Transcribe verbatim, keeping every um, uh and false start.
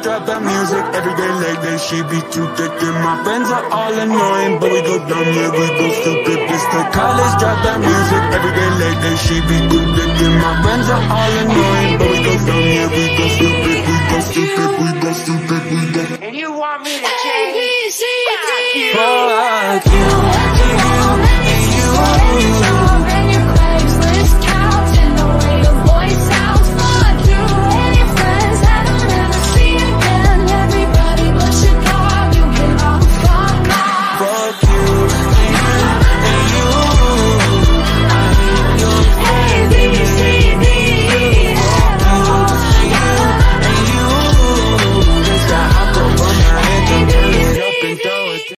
drop that music every day like that. She be too thick and my friends are all annoying, but we go dumb, yeah, we go stupid. This the college, drop that music every day like that. She be too thick and my friends are all annoying, but we go dumb, yeah, we go stupid, we go stupid, we go stupid, we go. And you want me to change? Fuck you.